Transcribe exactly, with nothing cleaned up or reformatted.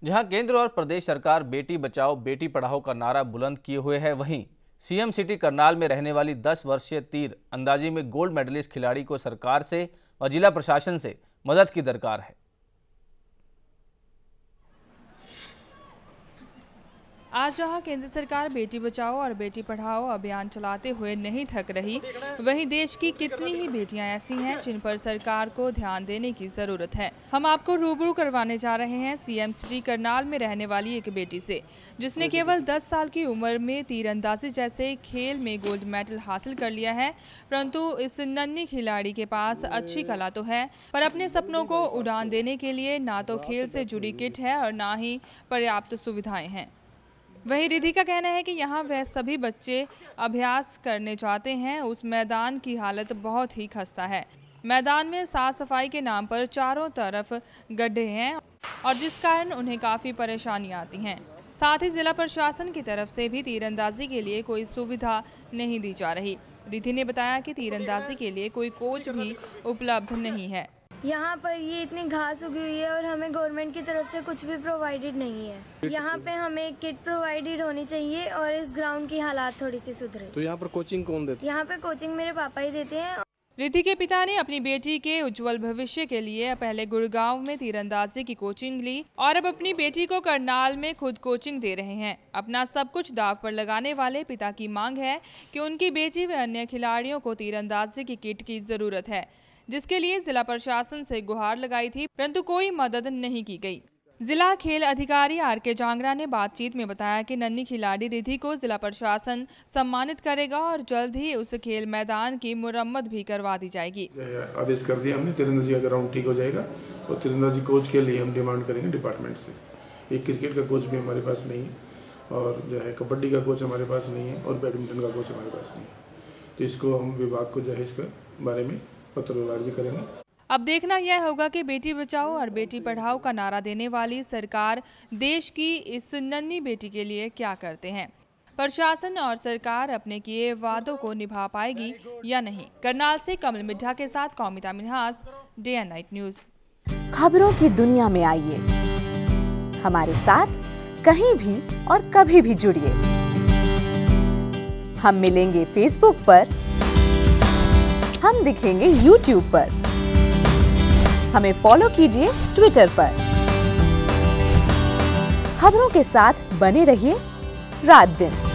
जहां केंद्र और प्रदेश सरकार बेटी बचाओ बेटी पढ़ाओ का नारा बुलंद किए हुए है, वहीं सीएम सिटी करनाल में रहने वाली दस वर्षीय तीर अंदाजी में गोल्ड मेडलिस्ट खिलाड़ी को सरकार से व जिला प्रशासन से मदद की दरकार है। आज जहां केंद्र सरकार बेटी बचाओ और बेटी पढ़ाओ अभियान चलाते हुए नहीं थक रही, वहीं देश की कितनी ही बेटियां ऐसी हैं जिन पर सरकार को ध्यान देने की जरूरत है। हम आपको रूबरू करवाने जा रहे हैं सीएम सिटी करनाल में रहने वाली एक बेटी से, जिसने केवल दस साल की उम्र में तीरंदाजी जैसे खेल में गोल्ड मेडल हासिल कर लिया है। परंतु इस नन्ही खिलाड़ी के पास अच्छी कला तो है, पर अपने सपनों को उड़ान देने के लिए ना तो खेल से जुड़ी किट है और ना ही पर्याप्त सुविधाएं हैं। वहीं रिधि का कहना है कि यहाँ वह सभी बच्चे अभ्यास करने जाते हैं, उस मैदान की हालत बहुत ही खस्ता है। मैदान में साफ सफाई के नाम पर चारों तरफ गड्ढे हैं और जिस कारण उन्हें काफ़ी परेशानियाँ आती हैं। साथ ही जिला प्रशासन की तरफ से भी तीरंदाजी के लिए कोई सुविधा नहीं दी जा रही। रिधि ने बताया कि तीरंदाजी के लिए कोई कोच भी उपलब्ध नहीं है। यहाँ पर ये इतनी घास उगी हुई है और हमें गवर्नमेंट की तरफ से कुछ भी प्रोवाइडेड नहीं है। यहाँ पे हमें किट प्रोवाइडेड होनी चाहिए और इस ग्राउंड की हालात थोड़ी सी सुधरे। तो यहाँ पर कोचिंग कौन देता है? यहाँ पे कोचिंग मेरे पापा ही देते हैं। रिधि के पिता ने अपनी बेटी के उज्जवल भविष्य के लिए पहले गुड़गांव में तीरंदाजी की कोचिंग ली और अब अपनी बेटी को करनाल में खुद कोचिंग दे रहे हैं। अपना सब कुछ दांव पर लगाने वाले पिता की मांग है कि उनकी बेटी व अन्य खिलाड़ियों को तीरंदाजी की किट की जरूरत है, जिसके लिए जिला प्रशासन से गुहार लगाई थी, परंतु कोई मदद नहीं की गई। जिला खेल अधिकारी आरके जांगड़ा ने बातचीत में बताया कि नन्ही खिलाड़ी रिधि को जिला प्रशासन सम्मानित करेगा और जल्द ही उस खेल मैदान की मुरम्मत भी करवा दी जाएगी। आदेश कर दिया हमने, तीरंदाजी का ग्राउंड ठीक हो जाएगा और तीरंदाजी कोच के लिए हम डिमांड करेंगे डिपार्टमेंट से। एक क्रिकेट का कोच भी हमारे पास नहीं है और जो है कबड्डी का कोच हमारे पास नहीं है और बैडमिंटन का कोच हमारे पास नहीं है। तो इसको हम विभाग को जो है इसके बारे में पत्रव्यवहार भी करेंगे। अब देखना यह होगा कि बेटी बचाओ और बेटी पढ़ाओ का नारा देने वाली सरकार देश की इस नन्ही बेटी के लिए क्या करते हैं। प्रशासन और सरकार अपने किए वादों को निभा पाएगी या नहीं। करनाल से कमल मिड्ढा के साथ Kaumita Minhas, day and night news. खबरों की दुनिया में आइए, हमारे साथ कहीं भी और कभी भी जुड़िए। हम मिलेंगे फेसबुक पर, हम दिखेंगे यूट्यूब पर, हमें फॉलो कीजिए ट्विटर पर। खबरों के साथ बने रहिए रात दिन।